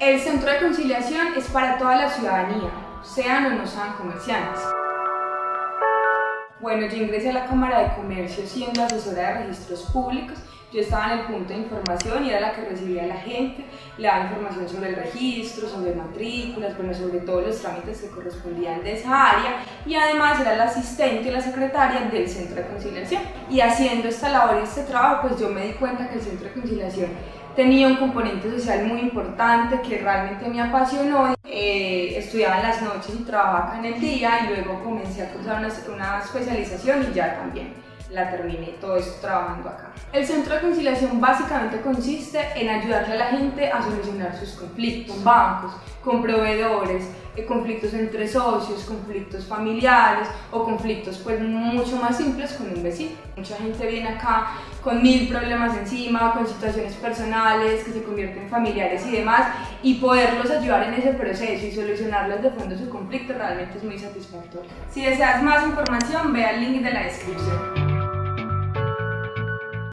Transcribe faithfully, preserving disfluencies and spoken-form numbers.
El Centro de Conciliación es para toda la ciudadanía, sean o no sean comerciantes. Bueno, yo ingresé a la Cámara de Comercio siendo asesora de registros públicos. Yo estaba en el punto de información y era la que recibía a la gente, le daba información sobre el registro, sobre matrículas, bueno, sobre todos los trámites que correspondían de esa área, y además era la asistente y la secretaria del Centro de Conciliación. Y haciendo esta labor y este trabajo, pues yo me di cuenta que el Centro de Conciliación tenía un componente social muy importante que realmente me apasionó. Eh, estudiaba en las noches y trabajaba acá en el día, y luego comencé a cursar una, una especialización y ya también la terminé todo esto trabajando acá. El Centro de Conciliación básicamente consiste en ayudarle a la gente a solucionar sus conflictos con bancos, con proveedores, eh, conflictos entre socios, conflictos familiares o conflictos pues mucho más simples con un vecino. Mucha gente viene acá con mil problemas encima, con situaciones personales que se convierten en familiares y demás, y poderlos ayudar en ese proceso y solucionarles de fondo su conflicto realmente es muy satisfactorio. Si deseas más información, ve al link de la descripción.